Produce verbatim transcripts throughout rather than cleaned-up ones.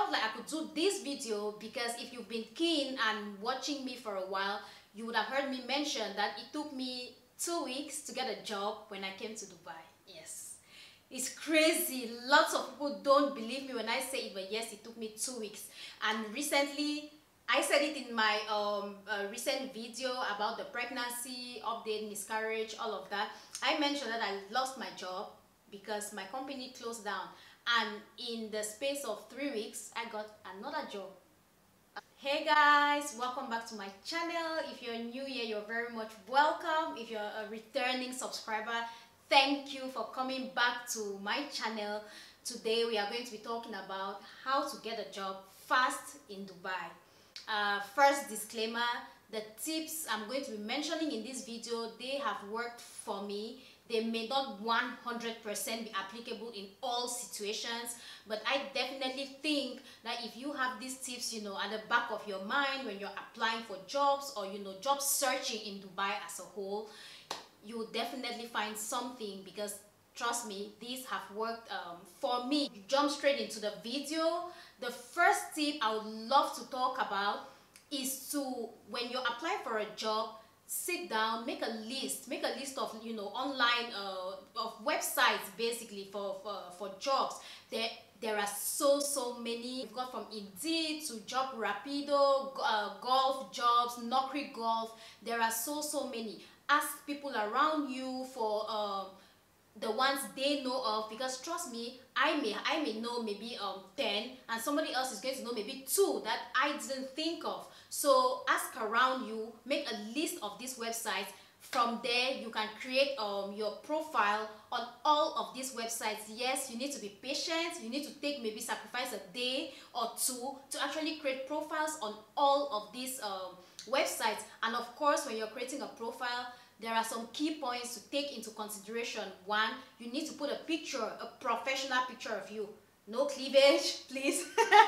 felt like I could do this video because if you've been keen and watching me for a while, you would have heard me mention that it took me two weeks to get a job when I came to Dubai. Yes, it's crazy. Lots of people don't believe me when I say it, but yes, it took me two weeks. And recently, I said it in my um, uh, recent video about the pregnancy, update, miscarriage, all of that. I mentioned that I lost my job because my company closed down. And in the space of three weeks, I got another job. Hey guys, welcome back to my channel. If you're new here, you're very much welcome. If you're a returning subscriber, thank you for coming back to my channel. Today we are going to be talking about how to get a job fast in Dubai. Uh, first disclaimer, the tips I'm going to be mentioning in this video, they have worked for me. They may not one hundred percent be applicable in all situations, but I definitely think that if you have these tips, you know, at the back of your mind when you're applying for jobs or, you know, job searching in Dubai as a whole, you will definitely find something, because trust me, these have worked um, for me. Jump straight into the video. The first tip I would love to talk about is to, when you're applying for a job, sit down, make a list, make a list of, you know, online uh, of websites basically for, for, for jobs. There, there are so, so many. We've got from Indeed to Job Rapido, uh, Golf Jobs, Naukri Golf. There are so, so many. Ask people around you for um, the ones they know of, because trust me, I may I may know maybe um ten, and somebody else is going to know maybe two that I didn't think of. So ask around you, make a list of these websites. From there you can create um your profile on all of these websites. Yes, you need to be patient, you need to take maybe sacrifice a day or two to actually create profiles on all of these um websites. And of course, when you're creating a profile, there are some key points to take into consideration. One, you need to put a picture, a professional picture of you. No cleavage, please.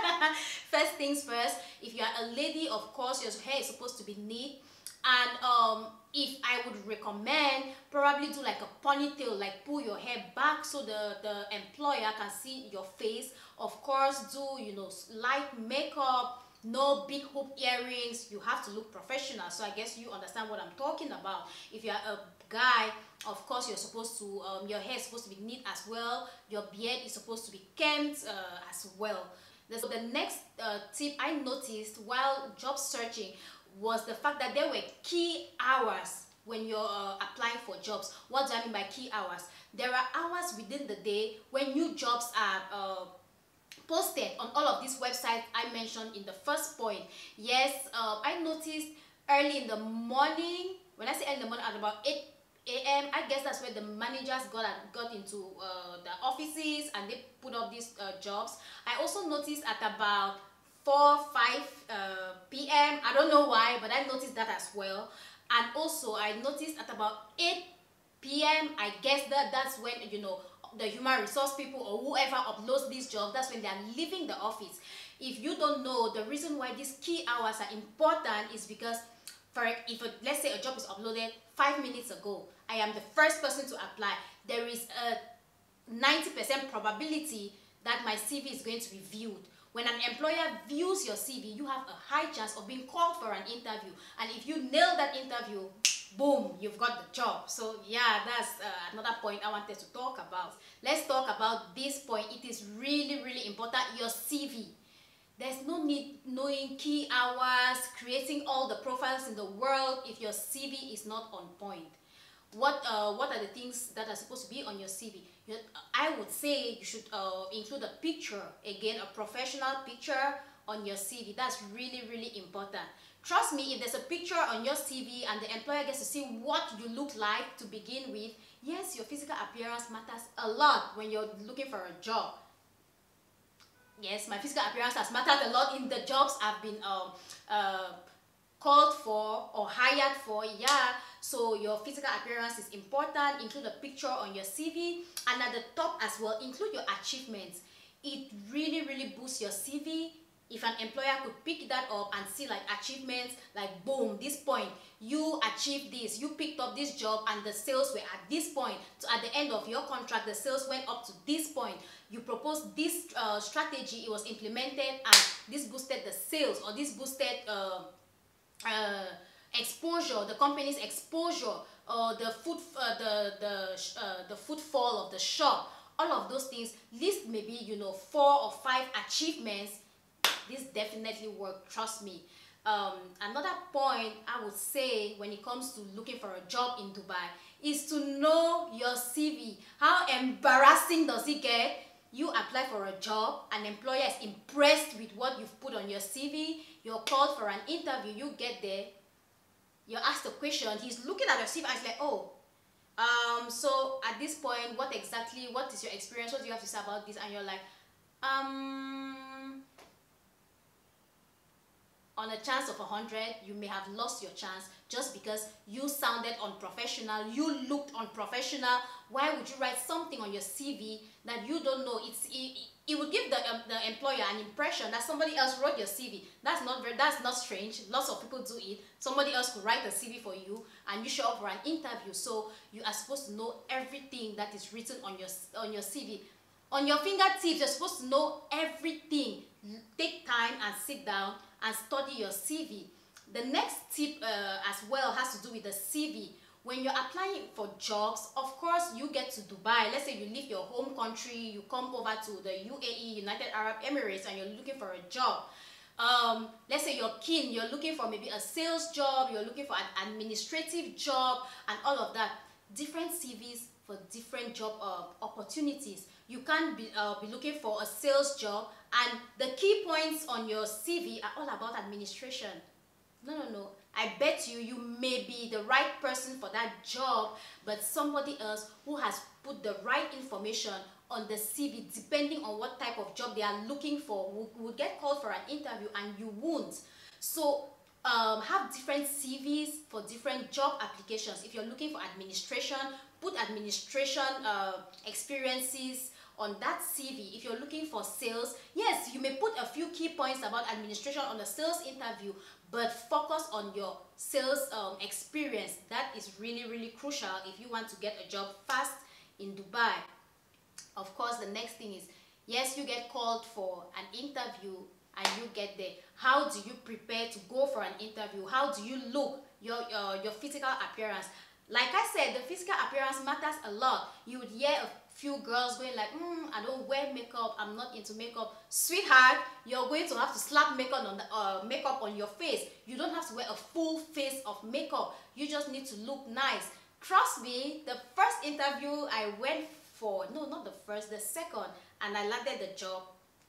First things first, if you are a lady, of course, your hair is supposed to be neat. And um, if I would recommend, probably do like a ponytail, like pull your hair back so the, the employer can see your face. Of course, do, you know, light makeup. No big hoop earrings. You have to look professional. So I guess you understand what I'm talking about. If you're a guy, of course, you're supposed to, um, your hair is supposed to be neat as well. Your beard is supposed to be kempt uh, as well. So the next uh, tip I noticed while job searching was the fact that there were key hours when you're uh, applying for jobs. What do I mean by key hours? There are hours within the day when new jobs are uh, posted on all of these websites I mentioned in the first point. Yes, uh, I noticed early in the morning. When I say early in the morning, at about eight A M, I guess that's where the managers got got into uh, the offices and they put up these uh, jobs. I also noticed at about four, five uh, P M I don't know why, but I noticed that as well. And also I noticed at about eight P M I guess that that's when, you know, the human resource people or whoever uploads these jobs, that's when they are leaving the office. If you don't know, the reason why these key hours are important is because, for if a, let's say a job is uploaded five minutes ago, I am the first person to apply, there is a ninety percent probability that my C V is going to be viewed. When an employer views your C V, you have a high chance of being called for an interview. And if you nail that interview, boom, you've got the job. So yeah, that's uh, another point I wanted to talk about. Let's talk about this point. It is really, really important, your C V. There's no need knowing key hours, creating all the profiles in the world if your C V is not on point. What uh, what are the things that are supposed to be on your C V? You, I would say you should uh, include a picture. Again, a professional picture on your C V. That's really, really important. Trust me, if there's a picture on your C V and the employer gets to see what you look like to begin with, yes, your physical appearance matters a lot when you're looking for a job. Yes, my physical appearance has mattered a lot in the jobs I've been um, uh, called for or hired for. Yeah, so your physical appearance is important. Include a picture on your C V, and at the top as well, include your achievements. It really, really boosts your C V. If an employer could pick that up and see like achievements, like boom, this point, you achieved this, you picked up this job and the sales were at this point. So at the end of your contract, the sales went up to this point. you proposed this uh, strategy, it was implemented, and this boosted the sales, or this boosted uh, uh, exposure, the company's exposure, or the foot, uh, the the uh, the footfall of the shop. All of those things, list maybe, you know, four or five achievements. This definitely work, trust me. Um, another point I would say when it comes to looking for a job in Dubai is to know your C V. How embarrassing does it get? You apply for a job, an employer is impressed with what you've put on your C V, you're called for an interview, you get there, you're asked a question, he's looking at your C V and he's like, oh, um, so at this point, what exactly, what is your experience, what do you have to say about this? And you're like, um... on a chance of a hundred, you may have lost your chance just because you sounded unprofessional, you looked unprofessional. Why would you write something on your C V that you don't know? It's it, it would give the um, the employer an impression that somebody else wrote your C V. That's not very, that's not strange. Lots of people do it. Somebody else could write a C V for you, and you show up for an interview. So you are supposed to know everything that is written on your on your C V. On your fingertips, you're supposed to know everything. Take time and sit down and study your C V. The next tip uh, as well has to do with the C V. When you're applying for jobs, of course, you get to Dubai. Let's say you leave your home country, you come over to the U A E, United Arab Emirates, and you're looking for a job. Um, let's say you're keen, you're looking for maybe a sales job, you're looking for an administrative job, and all of that. Different C Vs for different job uh, opportunities. You can't be, uh, be looking for a sales job and the key points on your C V are all about administration. No, no, no. I bet you, you may be the right person for that job, but somebody else who has put the right information on the C V, depending on what type of job they are looking for, will, will get called for an interview and you won't. So um, have different C Vs for different job applications. If you're looking for administration, put administration uh, experiences on that C V. If you're looking for sales, yes, you may put a few key points about administration on the sales interview, but focus on your sales um, experience. That is really, really crucial if you want to get a job fast in Dubai. Of course, the next thing is, yes, you get called for an interview and you get there. How do you prepare to go for an interview? How do you look, your, uh, your physical appearance? Like I said, the physical appearance matters a lot. You would hear a few girls going like, mm, I don't wear makeup, I'm not into makeup. Sweetheart, you're going to have to slap makeup on the uh, makeup on your face. You don't have to wear a full face of makeup. You just need to look nice. Trust me, the first interview I went for, no, not the first, the second, and I landed the job.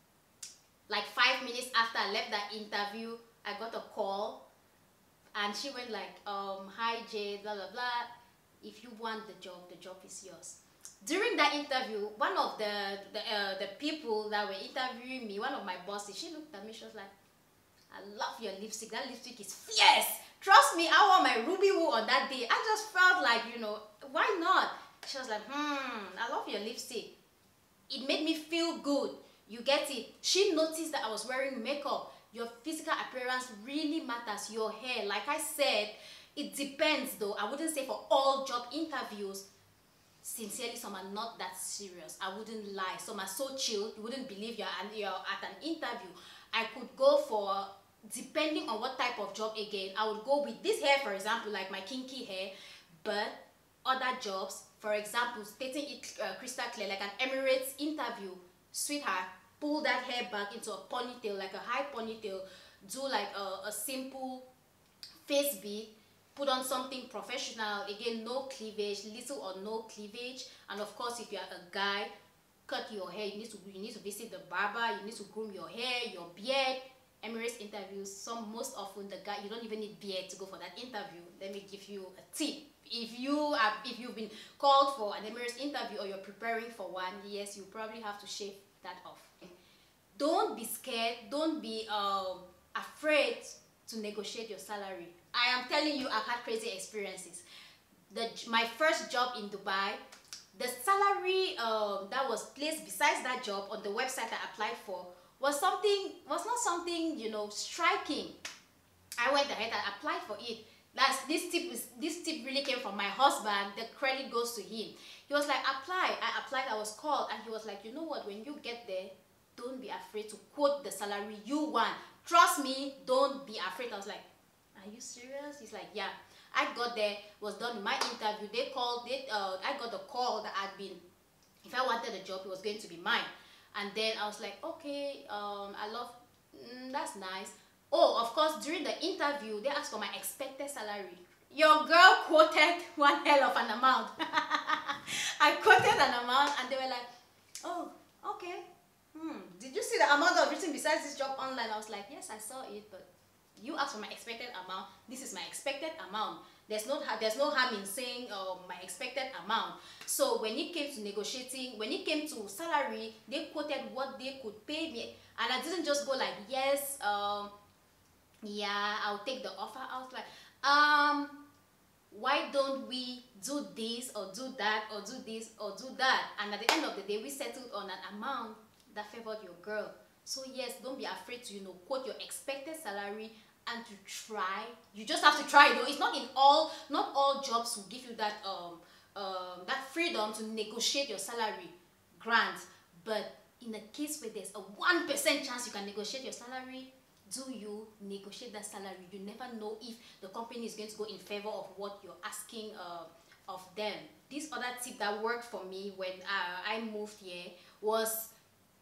Like five minutes after I left that interview, I got a call, and she went like, um, hi Jade, blah blah blah. If you want the job, the job is yours. During that interview, one of the the, uh, the people that were interviewing me, one of my bosses, she looked at me, she was like, I love your lipstick, that lipstick is fierce. Trust me, I wore my ruby woo on that day. I just felt like, you know, why not? She was like, hmm, I love your lipstick. It made me feel good. You get it? She noticed that I was wearing makeup. Your physical appearance really matters. Your hair, like I said, it depends though. I wouldn't say for all job interviews. Sincerely, some are not that serious. I wouldn't lie. Some are so chill, you wouldn't believe you're, an, you're at an interview. I could go for, depending on what type of job again, I would go with this hair, for example, like my kinky hair, but other jobs, for example, stating it uh, crystal clear, like an Emirates interview, sweetheart, pull that hair back into a ponytail, like a high ponytail, do like a, a simple face bead, put on something professional, again, no cleavage, little or no cleavage, and of course, if you are a guy, cut your hair, you need to, you need to visit the barber, you need to groom your hair, your beard. Emirates interviews, some most often the guy, you don't even need beard to go for that interview. Let me give you a tip. If you are, if you've been called for an Emirates interview or you're preparing for one, yes, you probably have to shave that off. Don't be scared, don't be um, afraid to negotiate your salary. I am telling you, I've had crazy experiences. The, my first job in Dubai, the salary um, that was placed besides that job on the website I applied for was something, was not something, you know, striking. I went ahead and applied for it. That's this tip is this tip really came from my husband. The credit goes to him. He was like, apply. I applied, I was called, and he was like, you know what, when you get there, don't be afraid to quote the salary you want. Trust me, don't be afraid. I was like, are you serious? He's like, yeah. I got there, was done in my interview. They called, they uh I got the call that I'd been, if I wanted a job, it was going to be mine. And then I was like, okay, um, I love, mm, that's nice. Oh, of course, during the interview, they asked for my expected salary. Your girl quoted one hell of an amount. I quoted an amount, and they were like, oh, okay. Hmm. Did you see the amount of written besides this job online? I was like, yes, I saw it, but you asked for my expected amount. This is my expected amount. There's no there's no harm in saying uh, my expected amount. So when it came to negotiating, when it came to salary, they quoted what they could pay me, and I didn't just go like, yes, um, yeah, I'll take the offer. I was like, um, why don't we do this or do that or do this or do that? And at the end of the day, we settled on an amount that favored your girl. So yes, don't be afraid to, you know, quote your expected salary and to try. You just have to try though. It's not in all, not all jobs will give you that um um that freedom to negotiate your salary grant. But in a case where there's a one percent chance you can negotiate your salary, do you negotiate that salary? You never know if the company is going to go in favor of what you're asking uh, of them. This other tip that worked for me when uh, I moved here was,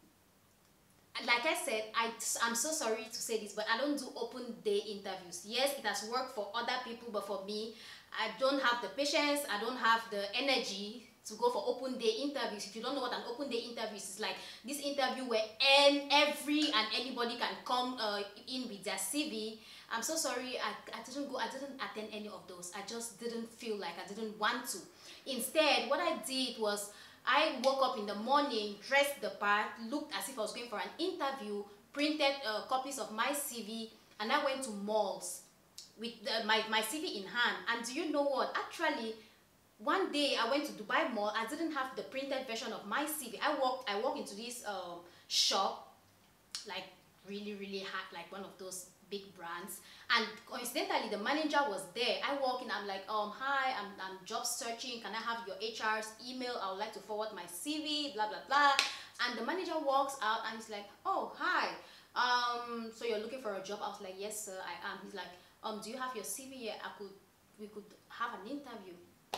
like I said, I, I'm so sorry to say this, but I don't do open day interviews. Yes, it has worked for other people, but for me, I don't have the patience, I don't have the energy to go for open day interviews. If you don't know what an open day interview is, it's like this interview where and every and anybody can come uh, in with their C V. I'm so sorry, I, I didn't go, I didn't attend any of those. I just didn't feel like, I didn't want to. Instead, what I did was, I woke up in the morning, dressed the part, looked as if I was going for an interview, printed uh, copies of my C V, and I went to malls with the, my, my C V in hand. And do you know what? Actually, one day I went to Dubai Mall. I didn't have the printed version of my C V. I walked, I walked into this um, shop, like really, really hard, like one of those big brands. And coincidentally, the manager was there. I walk in, I'm like, um, hi, I'm, I'm job searching. Can I have your H R's email? I would like to forward my C V, blah, blah, blah. And the manager walks out and he's like, oh, hi. Um, so you're looking for a job? I was like, yes, sir, I am. He's like, um, do you have your C V yet? I could, we could have an interview.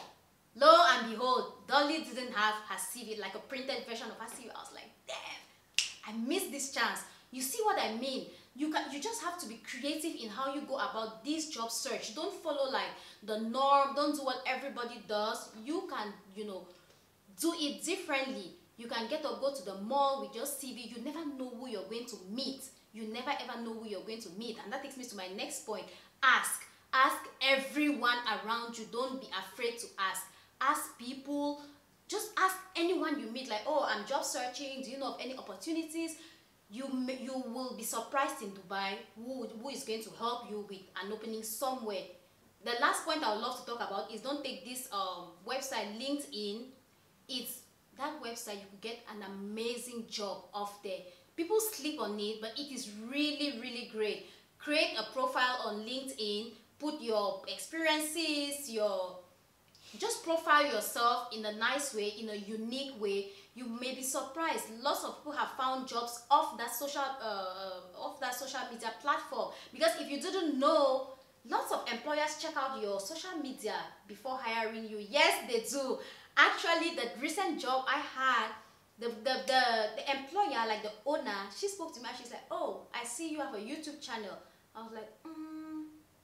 Lo and behold, Dolly didn't have her C V, like a printed version of her C V. I was like, damn, I missed this chance. You see what I mean? You can, you just have to be creative in how you go about this job search. Don't follow like the norm. Don't do what everybody does. You can, you know, do it differently. You can get or go to the mall with your C V. You never know who you're going to meet. You never ever know who you're going to meet. And that takes me to my next point. Ask. Ask everyone around you. Don't be afraid to ask. Ask people. Just ask anyone you meet, like, oh, I'm job searching. Do you know of any opportunities? You may, you will be surprised in Dubai who, who is going to help you with an opening somewhere. The last point I would love to talk about is, don't take this um, website, LinkedIn. It's that website, you could get an amazing job off there. People sleep on it, but it is really, really great. Create a profile on LinkedIn, put your experiences, your just profile yourself in a nice way, in a unique way. You may be surprised. Lots of people have found jobs off that social uh, off that social media platform, because if you didn't know, lots of employers check out your social media before hiring you. Yes, they do. Actually, the recent job I had, the the the, the employer, like the owner, she spoke to me and she's like, oh, I see you have a YouTube channel. I was like, mm,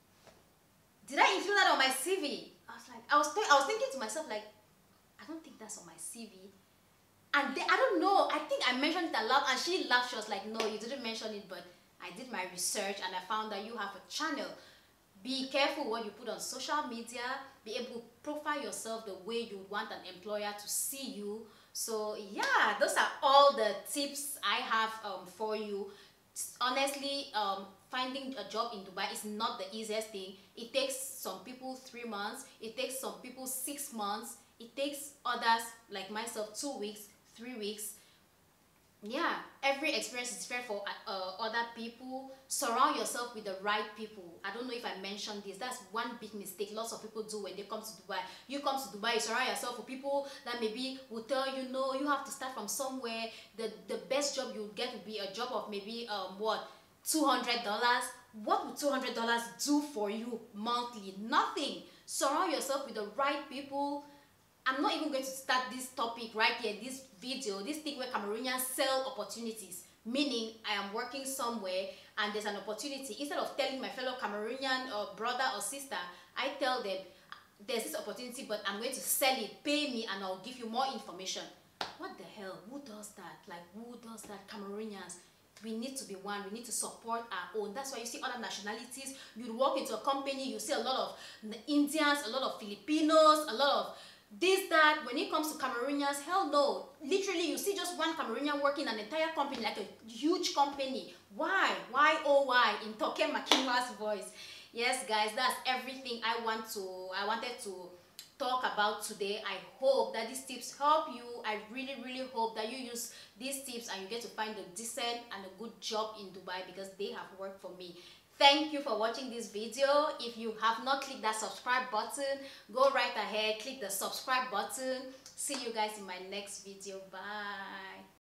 did I include that on my C V? I was like, I was, I was thinking to myself, like, I don't think that's on my C V. And they, I don't know, I think I mentioned it aloud, and she laughed. She was like, no, you didn't mention it, but I did my research and I found that you have a channel. Be careful what you put on social media. Be able to profile yourself the way you want an employer to see you. So yeah, those are all the tips I have um, for you. Honestly, um, finding a job in Dubai is not the easiest thing. It takes some people three months. It takes some people six months. It takes others, like myself, two weeks, three weeks. Yeah, every experience is different for uh, other people. Surround yourself with the right people. I don't know if I mentioned this. That's one big mistake lots of people do when they come to Dubai. You come to Dubai, you surround yourself with people that maybe will tell you, no, you have to start from somewhere. The the best job you get will be a job of maybe um what two hundred dollars. What would two hundred dollars do for you monthly? Nothing. Surround yourself with the right people. I'm not even going to start this topic right here, this video, this thing where Cameroonians sell opportunities. Meaning, I am working somewhere and there's an opportunity. Instead of telling my fellow Cameroonian or brother or sister, I tell them, there's this opportunity, but I'm going to sell it, pay me, and I'll give you more information. What the hell? Who does that? Like, who does that? Cameroonians. We need to be one. We need to support our own. That's why you see other nationalities. You walk into a company, you see a lot of Indians, a lot of Filipinos, a lot of this, that. When it comes to Cameroonians, hell no. Literally, you see just one Cameroonian working an entire company, like a huge company. Why? Why, oh why? In Toke Makinwa's voice. Yes, guys, that's everything I want to, I wanted to talk about today. I hope that these tips help you. I really really hope that you use these tips and you get to find a decent and a good job in Dubai, because they have worked for me. Thank you for watching this video. If you have not clicked that subscribe button, go right ahead, click the subscribe button. See you guys in my next video. Bye.